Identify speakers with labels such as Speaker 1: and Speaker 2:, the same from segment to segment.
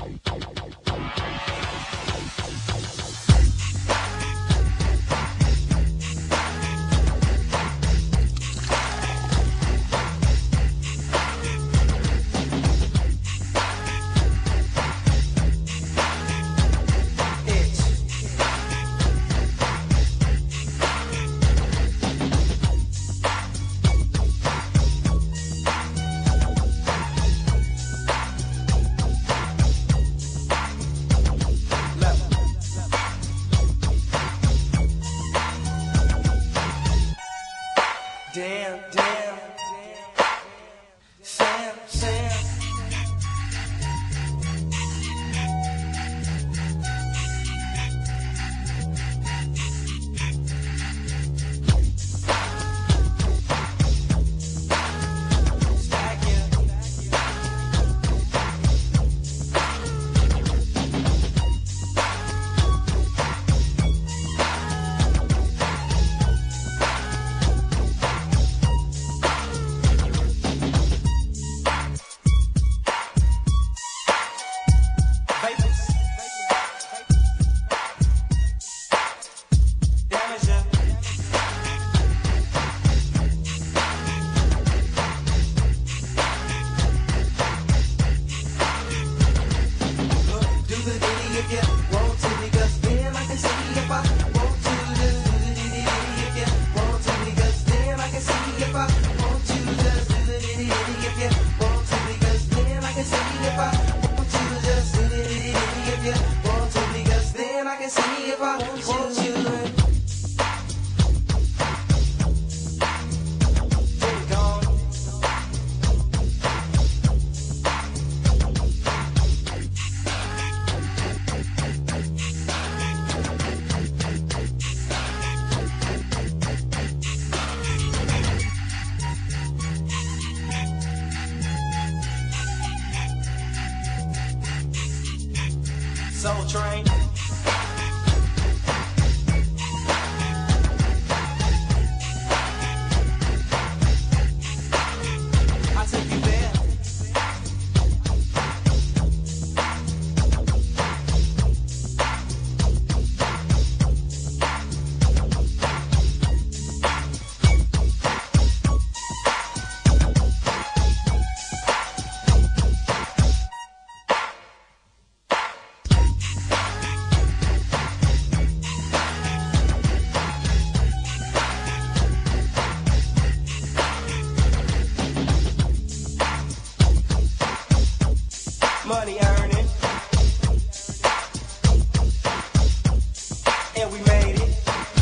Speaker 1: Damn, damn, Sam, Sam. Soul Train. I'll take you there. Money earning, and we made it.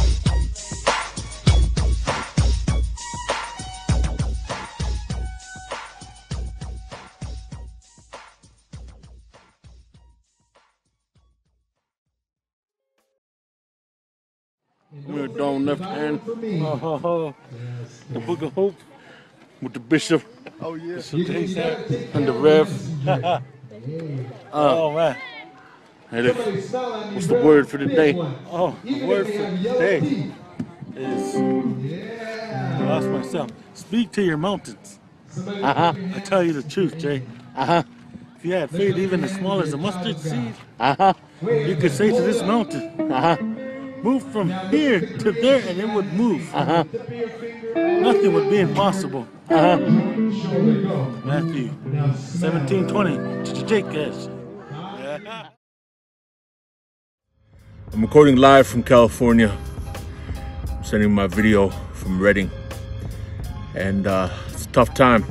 Speaker 2: We're down left hand. The Book of Hope with the bishop.
Speaker 3: Oh yeah.
Speaker 2: And the rev.
Speaker 4: Oh man.
Speaker 2: Hey, look, what's the word for the day?
Speaker 4: Oh, the word for today is, I lost myself. Speak to your mountains.
Speaker 2: Uh-huh.
Speaker 4: I tell you the truth, Jay.
Speaker 2: Uh-huh.
Speaker 4: If you had faith even as small as a mustard seed,
Speaker 2: Uh-huh.
Speaker 4: you could say to this mountain,
Speaker 2: Uh-huh.
Speaker 4: move from here to there, and it would move.
Speaker 2: Uh-huh.
Speaker 4: Nothing would be impossible.
Speaker 2: Uh-huh.
Speaker 4: Matthew 17:20. Jake Cash.
Speaker 2: I'm recording live from California. I'm sending my video from Redding. And it's a tough time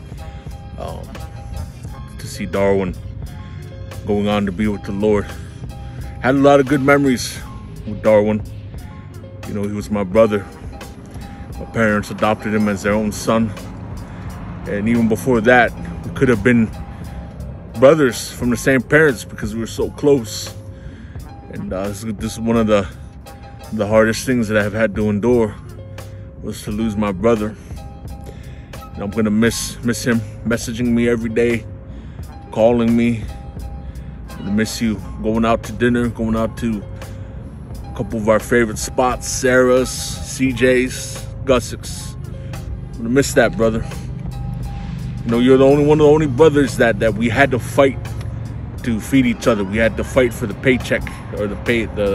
Speaker 2: to see Darwin going on to be with the Lord. Had a lot of good memories with Darwin. You know, he was my brother. My parents adopted him as their own son. And even before that, we could have been brothers from the same parents because we were so close. And this is one of the hardest things that I've had to endure, was to lose my brother. And I'm gonna miss him messaging me every day, calling me. I'm gonna miss you going out to dinner, going out to a couple of our favorite spots, Sarah's, CJ's, Gus's. I'm gonna miss that, brother. You know, you're one of the only brothers that we had to fight had to feed each other. We had to fight for the paycheck or the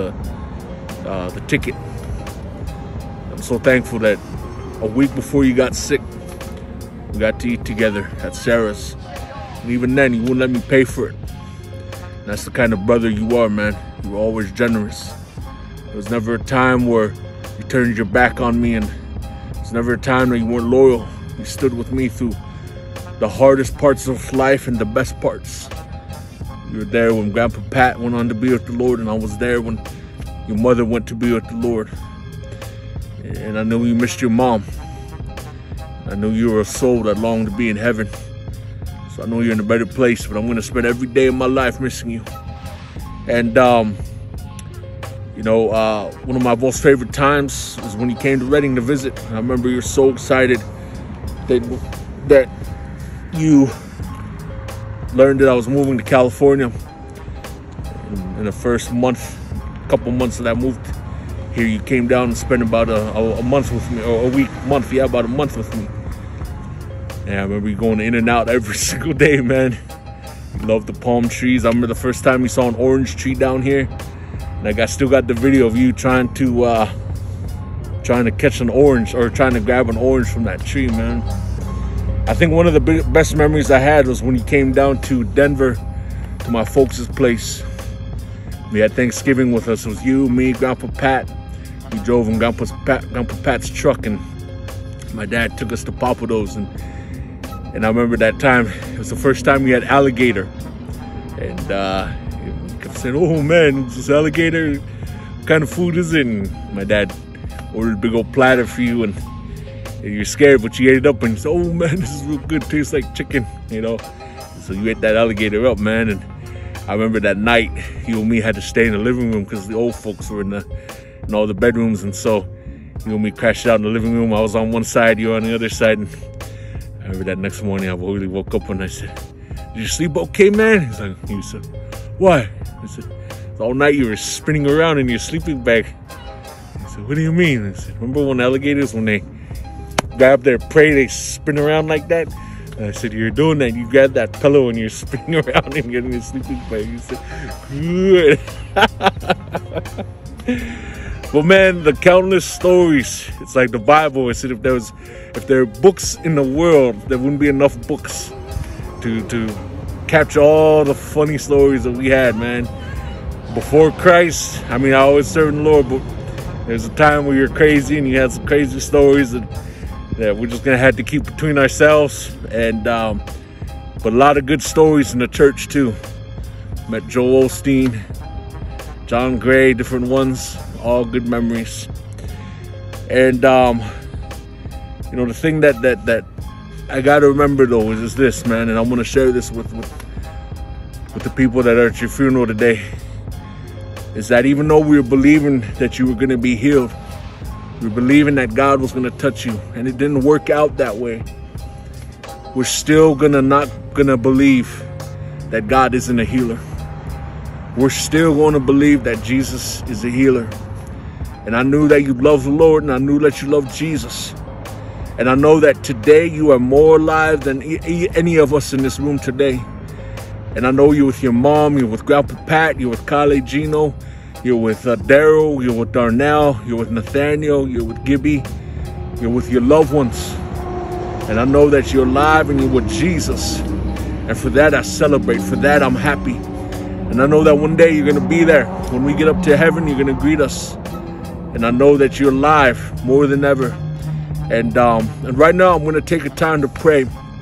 Speaker 2: ticket. I'm so thankful that a week before you got sick, we got to eat together at Sarah's. And even then, you wouldn't let me pay for it. And that's the kind of brother you are, man. You were always generous. There was never a time where you turned your back on me, and there's never a time that you weren't loyal. You stood with me through the hardest parts of life and the best parts. You were there when Grandpa Pat went on to be with the Lord, and I was there when your mother went to be with the Lord. And I knew you missed your mom. I knew you were a soul that longed to be in heaven. So I know you're in a better place, but I'm going to spend every day of my life missing you. And, you know, one of my most favorite times was when you came to Redding to visit. I remember you were so excited that you learned that I was moving to California. In the first couple months that I moved here, you came down and spent about a month with me, or about a month with me. And I remember you going in and out every single day, man. You loved the palm trees. I remember the first time you saw an orange tree down here, and I still got the video of you trying to catch an orange, or trying to grab an orange from that tree, man. I think one of the best memories I had was when you came down to Denver to my folks' place. We had Thanksgiving with us. It was you, me, Grandpa Pat. We drove in Grandpa Pat's truck, and my dad took us to Papados. And I remember that time, it was the first time we had alligator. And he kept saying, "Oh man, is this alligator? What kind of food is it?" And my dad ordered a big old platter for you, and you're scared, but you ate it up, and you said, "Oh man, this is real good, tastes like chicken," you know. So you ate that alligator up, man. And I remember that night, you and me had to stay in the living room because the old folks were in all the bedrooms, and so you and me crashed out in the living room. I was on one side, you were on the other side. And I remember that next morning, I really woke up and I said, "Did you sleep okay, man?" He said, "Why?" I said, "All night you were spinning around in your sleeping bag." I said, "What do you mean?" I said, "Remember when alligators, when they grab their prey, they spin around like that?" And I said, "You're doing that. You grab that pillow and you're spinning around and getting your sleeping bag." He said, "Good." But man, the countless stories, it's like the Bible. It said if there are books in the world, there wouldn't be enough books to capture all the funny stories that we had, man. Before Christ, I mean, I always served the Lord, but there's a time where you're crazy and you had some crazy stories that we're just gonna have to keep between ourselves. And but a lot of good stories in the church too. Met Joel Osteen, John Gray, different ones, all good memories. And you know, the thing that I gotta remember though is this, man, and I'm gonna share this with the people that are at your funeral today, is that even though we were believing that you were gonna be healed, we were believing that God was gonna touch you, and it didn't work out that way, we're still not gonna believe that God isn't a healer. We're still gonna believe that Jesus is a healer. And I knew that you love the Lord, and I knew that you love Jesus. And I know that today you are more alive than any of us in this room today. And I know you're with your mom, you're with Grandpa Pat, you're with Kale Gino, you're with Daryl, you're with Darnell, you're with Nathaniel, you're with Gibby, you're with your loved ones. And I know that you're alive and you're with Jesus. And for that I celebrate, for that I'm happy. And I know that one day you're gonna be there. When we get up to heaven, you're gonna greet us. And I know that you're alive more than ever. And right now I'm gonna take a time to pray.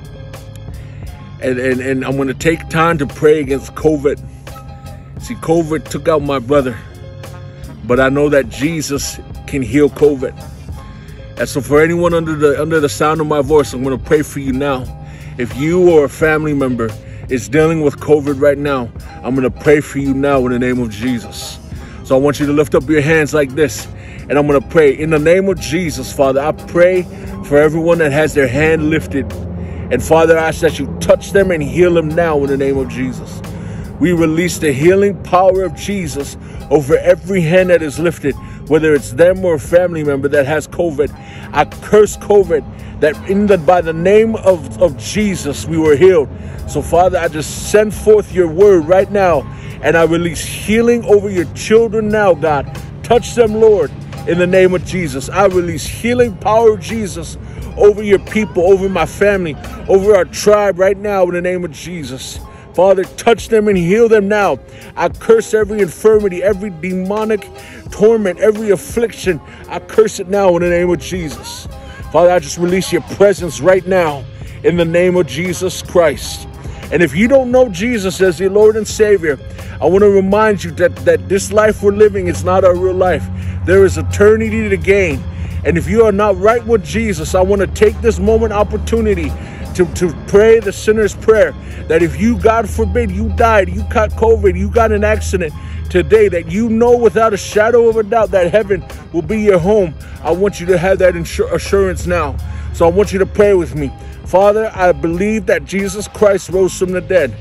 Speaker 2: And I'm gonna take time to pray against COVID. See, COVID took out my brother, but I know that Jesus can heal COVID. And so for anyone under the sound of my voice, I'm gonna pray for you now. If you or a family member is dealing with COVID right now, I'm gonna pray for you now in the name of Jesus. So I want you to lift up your hands like this, and I'm gonna pray. In the name of Jesus, Father, I pray for everyone that has their hand lifted. And Father, I ask that you touch them and heal them now in the name of Jesus. We release the healing power of Jesus over every hand that is lifted, whether it's them or a family member that has COVID. I curse COVID that by the name of Jesus, we were healed. So, Father, I just send forth your word right now, and I release healing over your children now, God. Touch them, Lord, in the name of Jesus. I release healing power of Jesus over your people, over my family, over our tribe right now in the name of Jesus. Father, touch them and heal them now. I curse every infirmity, every demonic torment, every affliction. I curse it now in the name of Jesus. Father, I just release your presence right now in the name of Jesus Christ. And if you don't know Jesus as your Lord and Savior, I want to remind you that this life we're living is not our real life. There is eternity to gain. And if you are not right with Jesus, I want to take this moment opportunity to pray the sinner's prayer, that if you, God forbid, you died, you caught COVID, you got an accident today, that you know without a shadow of a doubt that heaven will be your home. I want you to have that assurance now. So I want you to pray with me. Father, I believe that Jesus Christ rose from the dead.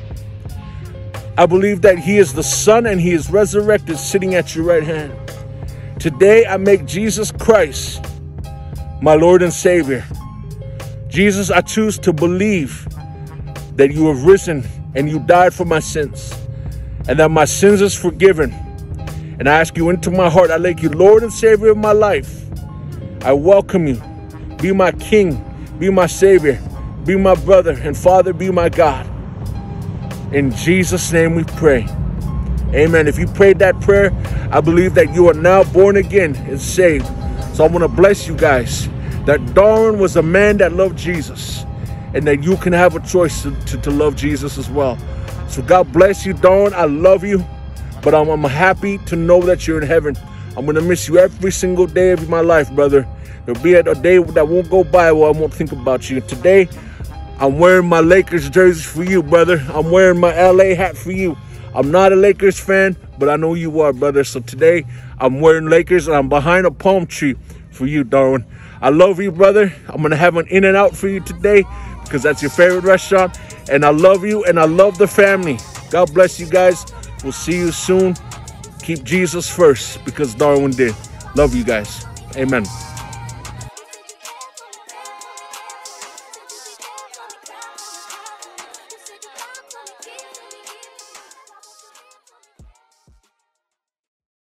Speaker 2: I believe that he is the Son and he is resurrected, sitting at your right hand. Today, I make Jesus Christ my Lord and Savior. Jesus, I choose to believe that you have risen and you died for my sins, and that my sins is forgiven. And I ask you into my heart. I make you Lord and Savior of my life. I welcome you. Be my King. Be my Savior. Be my brother. And Father, be my God. In Jesus' name we pray. Amen. If you prayed that prayer, I believe that you are now born again and saved. So I want to bless you guys that Darwin was a man that loved Jesus, and that you can have a choice to love Jesus as well. So God bless you, Darwin. I love you, but I'm happy to know that you're in heaven. I'm going to miss you every single day of my life, brother. There'll be a day that won't go by where I won't think about you. Today, I'm wearing my Lakers jersey for you, brother. I'm wearing my LA hat for you. I'm not a Lakers fan, but I know you are, brother. So today, I'm wearing Lakers, and I'm behind a palm tree for you, Darwin. I love you, brother. I'm going to have an In-N-Out for you today because that's your favorite restaurant. And I love you, and I love the family. God bless you guys. We'll see you soon. Keep Jesus first because Darwin did. Love you guys. Amen.